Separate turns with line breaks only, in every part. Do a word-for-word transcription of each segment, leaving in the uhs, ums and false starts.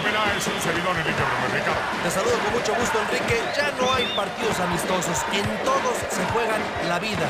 Peláez, un servidor Enrique Bromés. Ricardo.
Te saludo con mucho gusto, Enrique. Ya no hay partidos amistosos. En todos se juegan la vida.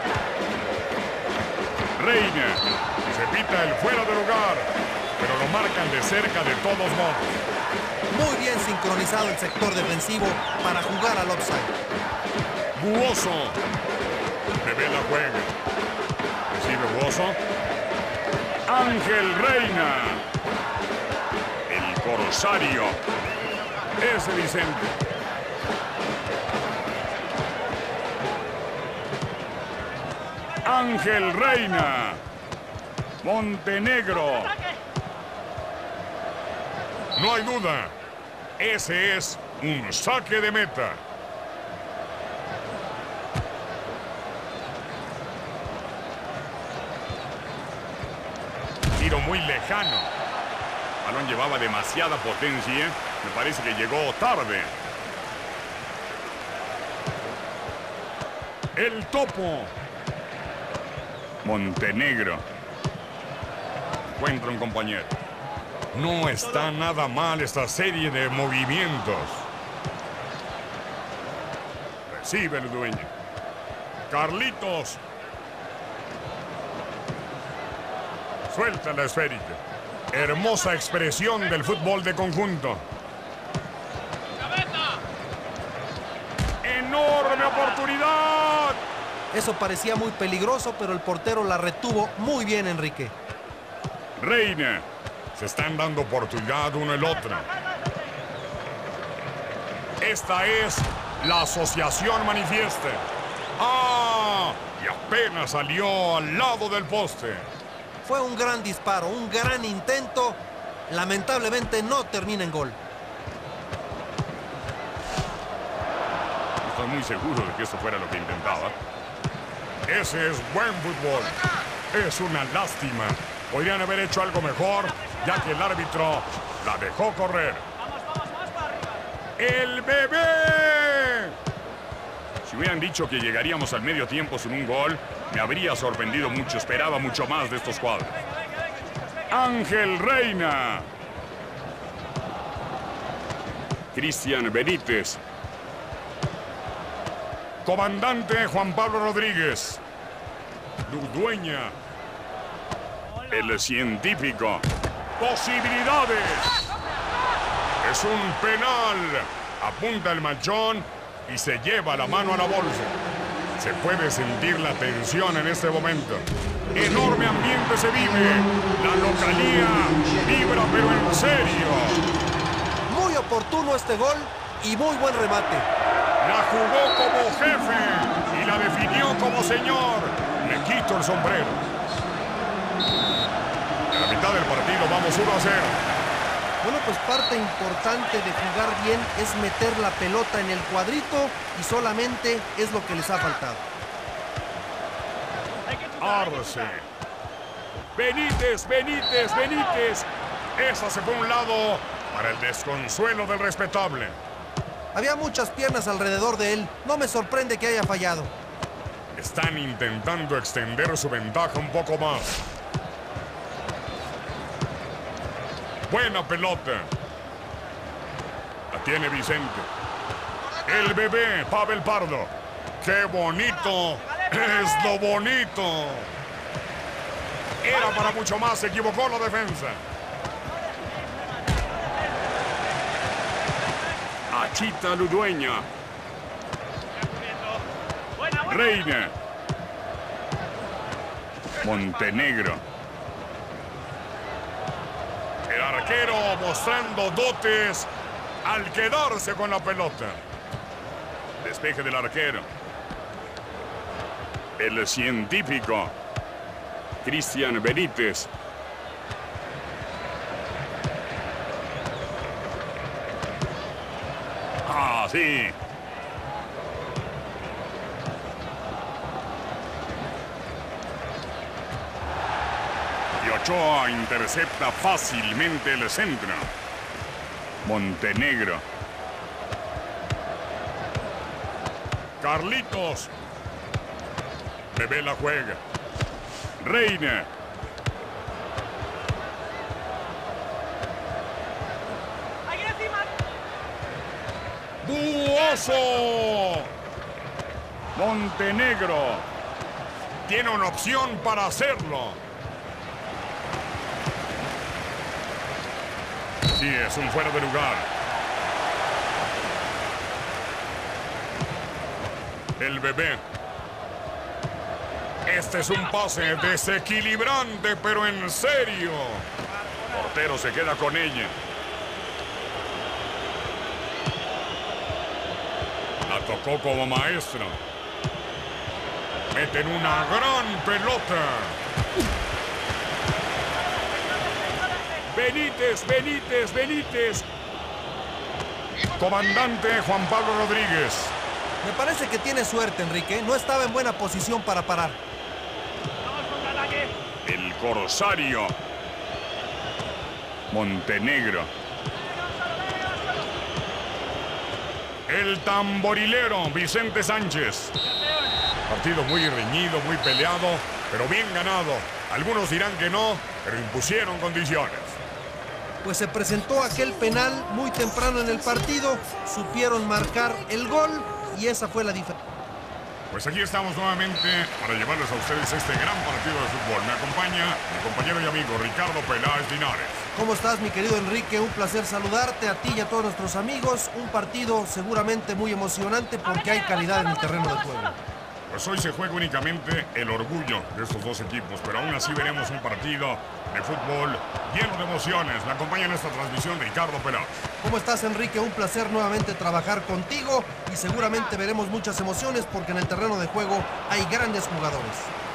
Reina. Se pita el fuera de lugar, pero lo marcan de cerca de todos modos.
Muy bien sincronizado el sector defensivo para jugar al offside.
Buoso. Bebé la juega. Recibe Buoso. Ángel Reina. El corsario. Ese Vicente. Ángel Reina. Montenegro. No hay duda. Ese es un saque de meta. Tiro muy lejano. El balón llevaba demasiada potencia. Me parece que llegó tarde. El topo. Montenegro. Encuentra un compañero. No está nada mal esta serie de movimientos. Recibe el dueño. Carlitos. Suelta la esférica. Hermosa expresión del fútbol de conjunto. ¡Enorme oportunidad!
Eso parecía muy peligroso, pero el portero la retuvo muy bien, Enrique.
Reina. Se están dando oportunidad uno el otro. Esta es la asociación manifiesta. ¡Ah! Y apenas salió al lado del poste.
Fue un gran disparo, un gran intento. Lamentablemente no termina en gol.
Estoy muy seguro de que esto fuera lo que intentaba. Ese es buen fútbol. Es una lástima. Podrían haber hecho algo mejor, ya que el árbitro la dejó correr. ¡El bebé! Si hubieran dicho que llegaríamos al medio tiempo sin un gol, me habría sorprendido mucho. Esperaba mucho más de estos cuadros. Ángel Reina. Cristian Benítez. Comandante Juan Pablo Rodríguez. Ludueña. El científico. ¡Posibilidades! Es un penal. Apunta el manchón y se lleva la mano a la bolsa. Se puede sentir la tensión en este momento. Enorme ambiente se vive. La localía vibra, pero en serio.
Muy oportuno este gol y muy buen remate.
La jugó como jefe y la definió como señor. Le quito el sombrero. En la mitad del partido vamos uno a cero.
Bueno, pues parte importante de jugar bien es meter la pelota en el cuadrito y solamente es lo que les ha faltado.
Arce. Benítez, Benítez, Benítez. Esa se fue a un lado para el desconsuelo del respetable.
Había muchas piernas alrededor de él. No me sorprende que haya fallado.
Están intentando extender su ventaja un poco más. Buena pelota. La tiene Vicente. El bebé, Pavel Pardo. ¡Qué bonito! ¡Es lo bonito! Era para mucho más. Se equivocó la defensa. Achita Ludueña. Reina. Montenegro. El arquero mostrando dotes al quedarse con la pelota. Despeje del arquero. El científico. Cristian Benítez. Ah, sí. Y Ochoa intercepta fácilmente el centro. Montenegro. Carlitos. Bebé la juega. Reina. peligroso. Montenegro tiene una opción para hacerlo. Sí, es un fuera de lugar. El bebé. Este es un pase desequilibrante, pero en serio. Portero se queda con ella. La tocó como maestro. Meten una gran pelota. Benítez, Benítez, Benítez. Comandante Juan Pablo Rodríguez.
Me parece que tiene suerte, Enrique. No estaba en buena posición para parar.
El Corsario. Montenegro. El tamborilero Vicente Sánchez. Partido muy reñido, muy peleado, pero bien ganado. Algunos dirán que no, pero impusieron condiciones.
Pues se presentó aquel penal muy temprano en el partido, supieron marcar el gol y esa fue la diferencia.
Pues aquí estamos nuevamente para llevarles a ustedes este gran partido de fútbol. Me acompaña mi compañero y amigo Ricardo Peláez Linares.
¿Cómo estás, mi querido Enrique? Un placer saludarte a ti y a todos nuestros amigos. Un partido seguramente muy emocionante porque hay calidad en el terreno de juego.
Pues hoy se juega únicamente el orgullo de estos dos equipos, pero aún así veremos un partido de fútbol lleno de emociones. Me acompaña en esta transmisión Ricardo Peláez.
¿Cómo estás, Enrique? Un placer nuevamente trabajar contigo y seguramente veremos muchas emociones porque en el terreno de juego hay grandes jugadores.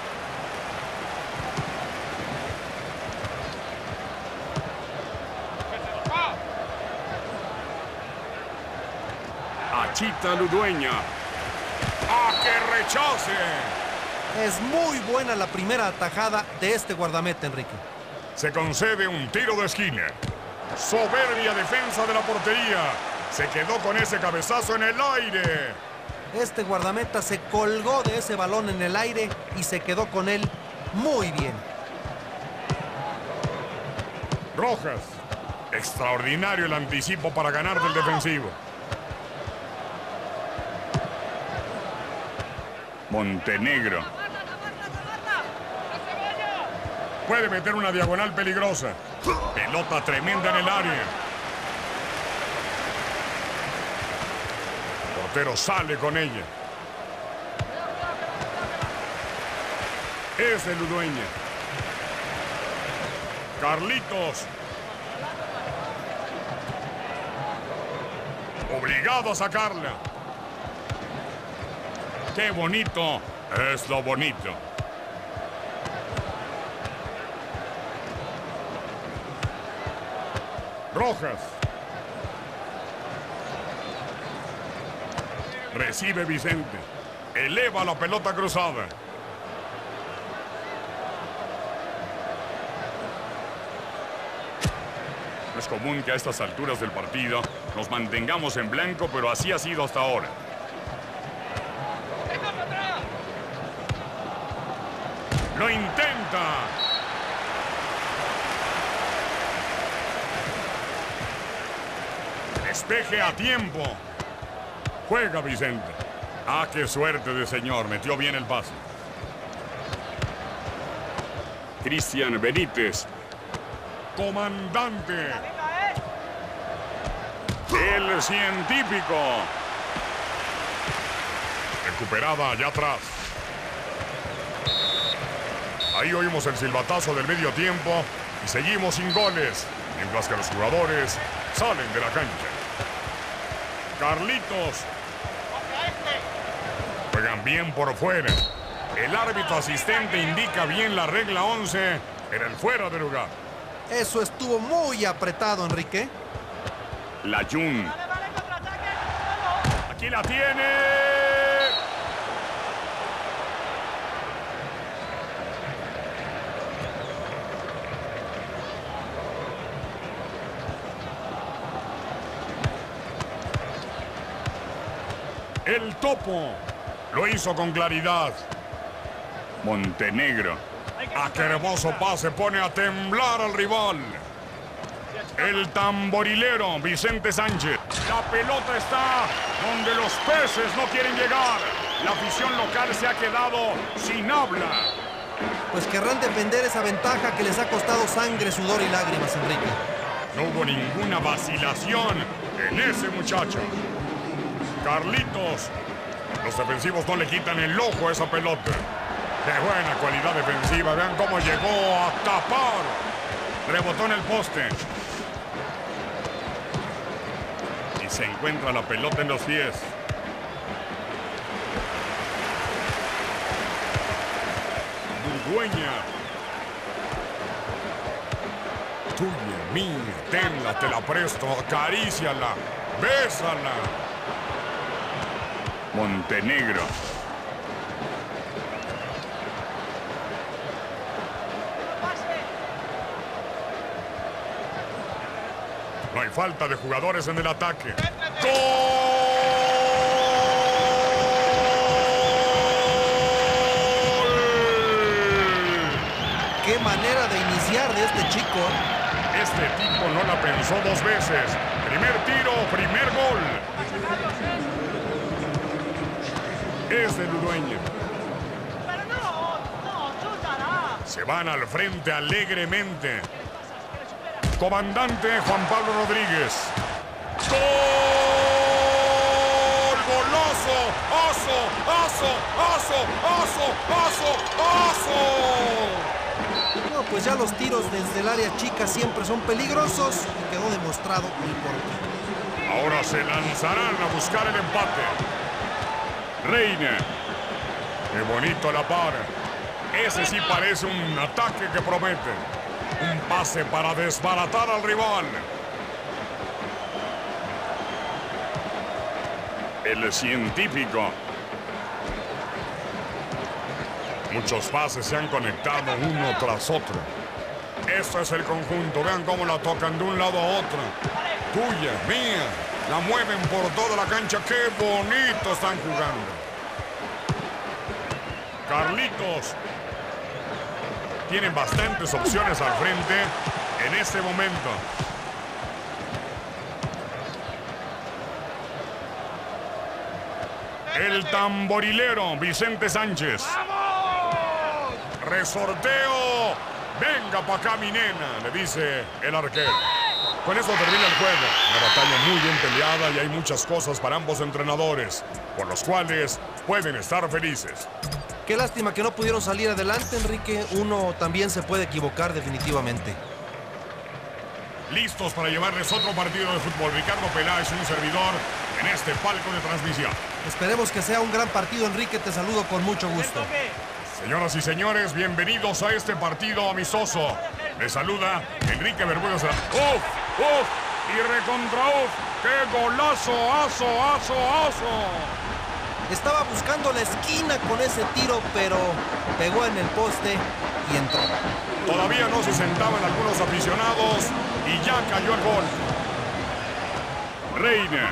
Achita Ludueña. ¡Ah, que rechace!
Es muy buena la primera atajada de este guardameta, Enrique.
Se concede un tiro de esquina. Soberbia defensa de la portería. Se quedó con ese cabezazo en el aire.
Este guardameta se colgó de ese balón en el aire y se quedó con él muy bien.
Rojas. Extraordinario el anticipo para ganar del defensivo. Montenegro. Puede meter una diagonal peligrosa. Pelota tremenda en el área. El portero sale con ella. Es de Ludueña. Carlitos. Obligado a sacarla. ¡Qué bonito! Es lo bonito. Rojas. Recibe Vicente. Eleva la pelota cruzada. No es común que a estas alturas del partido nos mantengamos en blanco, pero así ha sido hasta ahora. ¡Lo intenta! Despeje a tiempo. Juega Vicente. ¡Ah, qué suerte de señor! Metió bien el pase. Cristian Benítez. Comandante. El científico. Recuperada allá atrás. Ahí oímos el silbatazo del medio tiempo y seguimos sin goles, mientras que los jugadores salen de la cancha. Carlitos. Juegan bien por fuera. El árbitro asistente indica bien la regla once en el fuera de lugar.
Eso estuvo muy apretado, Enrique.
Layún. Aquí la tiene. El topo lo hizo con claridad. Montenegro. ¡Ah, qué hermoso pase! Pone a temblar al rival. El tamborilero Vicente Sánchez. La pelota está donde los peces no quieren llegar. La afición local se ha quedado sin habla.
Pues querrán defender esa ventaja que les ha costado sangre, sudor y lágrimas, Enrique.
No hubo ninguna vacilación en ese muchacho. Carlitos. Los defensivos no le quitan el ojo a esa pelota. ¡Qué buena cualidad defensiva! Vean cómo llegó a tapar. Rebotó en el poste. Y se encuentra la pelota en los pies. Dueña. Tuya, mía, tenla, te la presto, acaríciala, bésala. Montenegro. No hay falta de jugadores en el ataque. ¡Gol!
¡Qué manera de iniciar de este chico!
Este tipo no la pensó dos veces. Primer tiro, primer gol. Es de Ludueña. Se van al frente alegremente. Comandante Juan Pablo Rodríguez. ¡Gol! ¡Golazo! ¡Oso! ¡Oso! ¡Oso! ¡Oso! ¡Oso! ¡Oso!
No, pues ya los tiros desde el área chica siempre son peligrosos y quedó demostrado el porqué.
Ahora se lanzarán a buscar el empate. Reina. Qué bonito la para. Ese sí parece un ataque que promete. Un pase para desbaratar al rival. El científico. Muchos pases se han conectado uno tras otro. Esto es el conjunto. Vean cómo la tocan de un lado a otro. Tuya, mía. La mueven por toda la cancha. ¡Qué bonito están jugando! Carlitos. Tienen bastantes opciones al frente en este momento. El tamborilero Vicente Sánchez. Resorteo. Venga para acá, mi nena, le dice el arquero. Con eso termina el juego. Una batalla muy bien peleada y hay muchas cosas para ambos entrenadores, por los cuales pueden estar felices.
Qué lástima que no pudieron salir adelante, Enrique. Uno también se puede equivocar definitivamente.
Listos para llevarles otro partido de fútbol. Ricardo Peláez, un servidor, en este palco de transmisión.
Esperemos que sea un gran partido, Enrique. Te saludo con mucho gusto.
Señoras y señores, bienvenidos a este partido amistoso. Les saluda Enrique Bermúdez. ¡Uf! ¡Uf! Y recontra uf. ¡Qué golazo! ¡Aso! ¡Aso! ¡Aso!
Estaba buscando la esquina con ese tiro, pero pegó en el poste y entró.
Todavía no se sentaban algunos aficionados y ya cayó el gol. Reina.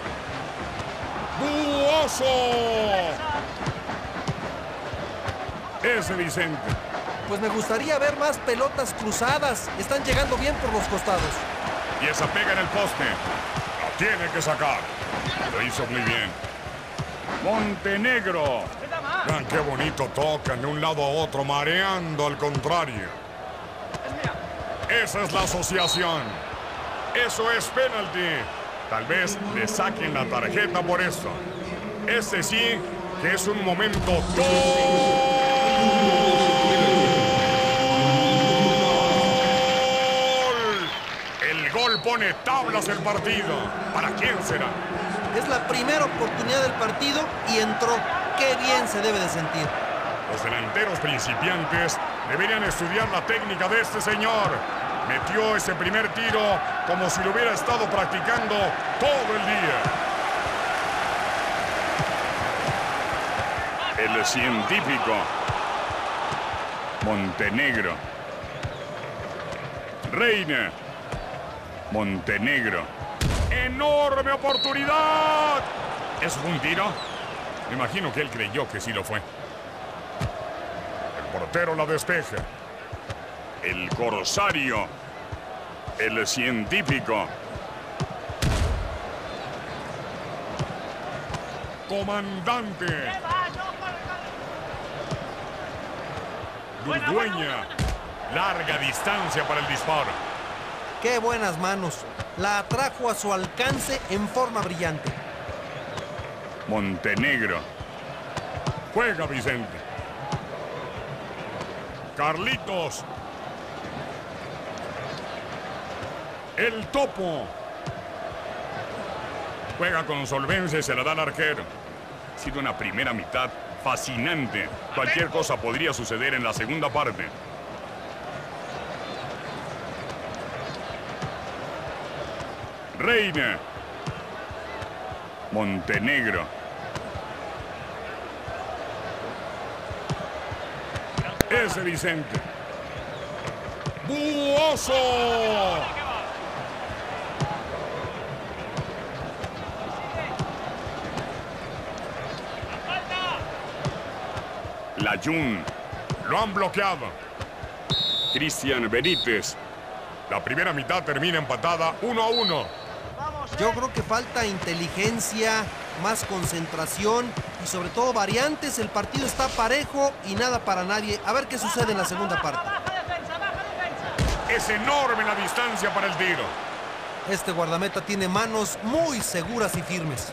¡Buoso! Ese Vicente.
Pues me gustaría ver más pelotas cruzadas. Están llegando bien por los costados.
Y esa pega en el poste. La tiene que sacar. Lo hizo muy bien. Montenegro. Vean qué bonito tocan de un lado a otro, mareando al contrario. Esa es la asociación. Eso es penalti. Tal vez le saquen la tarjeta por esto. Ese sí que es un momento gol. El gol pone tablas el partido. ¿Para quién será?
Es la primera oportunidad del partido y entró. ¡Qué bien se debe de sentir!
Los delanteros principiantes deberían estudiar la técnica de este señor. Metió ese primer tiro como si lo hubiera estado practicando todo el día. El científico. Montenegro. Reina. Montenegro. ¡Enorme oportunidad! ¿Eso fue un tiro? Me imagino que él creyó que sí lo fue. El portero la despeja. El corsario. El científico. Comandante. Dueña. Larga distancia para el disparo.
¡Qué buenas manos! La atrajo a su alcance en forma brillante.
Montenegro. Juega Vicente. Carlitos. El Topo. Juega con solvencia y se la da al arquero. Ha sido una primera mitad fascinante. Cualquier cosa podría suceder en la segunda parte. Reina. Montenegro. Ese Vicente. ¡Buoso! Layún. Lo han bloqueado. Cristian Benítez. La primera mitad termina empatada uno a uno.
Yo creo que falta inteligencia, más concentración y sobre todo variantes. El partido está parejo y nada para nadie. A ver qué sucede en la segunda parte.
Es enorme la distancia para el tiro.
Este guardameta tiene manos muy seguras y firmes.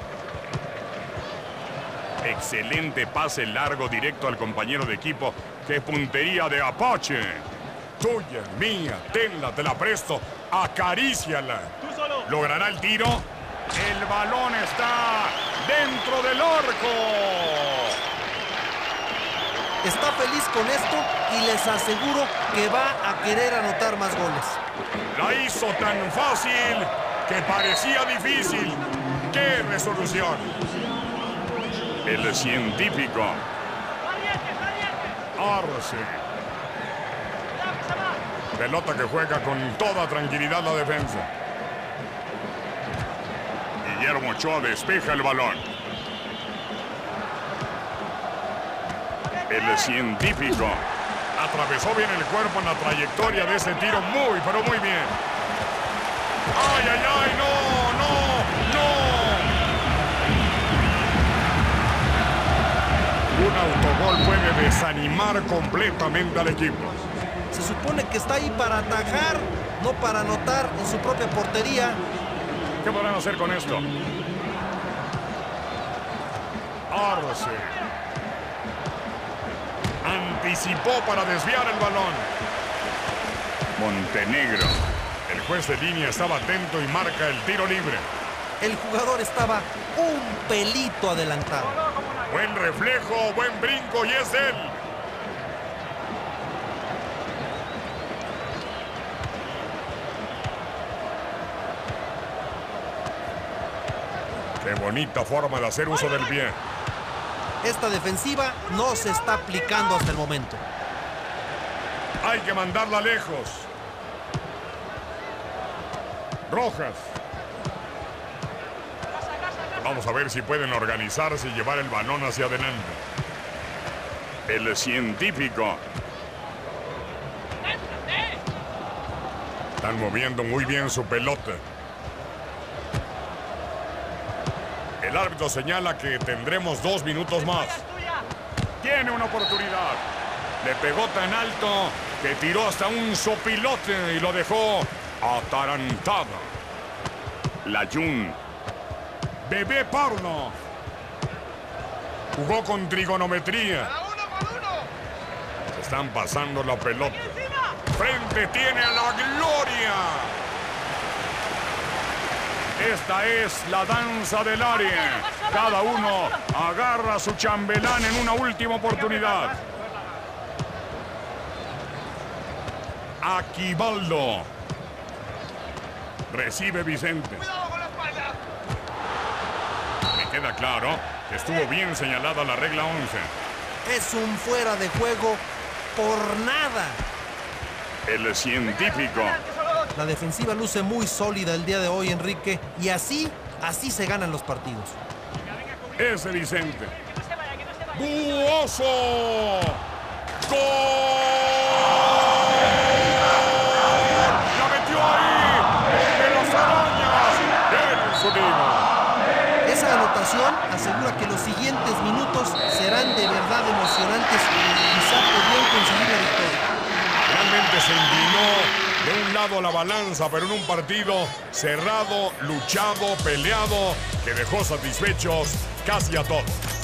Excelente pase largo directo al compañero de equipo. ¡Qué puntería de Apache! Tuya, mía, tenla, te la presto. Acaríciala. ¿Logrará el tiro? El balón está dentro del arco.
Está feliz con esto y les aseguro que va a querer anotar más goles.
La hizo tan fácil que parecía difícil. ¡Qué resolución! El científico. Arce. Pelota que juega con toda tranquilidad la defensa. Guillermo Ochoa despeja el balón. El científico. Atravesó bien el cuerpo en la trayectoria de ese tiro. Muy, pero muy bien. ¡Ay, ay, ay! ¡No, no, no! Un autogol puede desanimar completamente al equipo.
Se supone que está ahí para atajar, no para anotar en su propia portería.
¿Qué podrán hacer con esto? Arce. Anticipó para desviar el balón. Montenegro. El juez de línea estaba atento y marca el tiro libre.
El jugador estaba un pelito adelantado.
Buen reflejo, buen brinco y es él. Qué bonita forma de hacer uso del pie.
Esta defensiva no se está aplicando hasta el momento.
Hay que mandarla lejos. Rojas. Vamos a ver si pueden organizarse y llevar el balón hacia adelante. El científico. Están moviendo muy bien su pelota. El árbitro señala que tendremos dos minutos más. Tiene una oportunidad. Le pegó tan alto que tiró hasta un sopilote y lo dejó atarantado. Layún. Bebé Parno. Jugó con trigonometría. Están pasando la pelota. Frente tiene a la gloria. Esta es la danza del área. Cada uno agarra a su chambelán en una última oportunidad. Aquivaldo. Recibe Vicente. Me queda claro que estuvo bien señalada la regla once.
Es un fuera de juego por nada.
El científico.
La defensiva luce muy sólida el día de hoy, Enrique. Y así, así se ganan los partidos.
Ese Vicente. ¡Buoso! ¡Gol! ¡La metió ahí!
emoción asegura que los siguientes minutos serán de verdad emocionantes y quizá podrían conseguir la victoria.
Realmente se inclinó de un lado la balanza, pero en un partido cerrado, luchado, peleado, que dejó satisfechos casi a todos.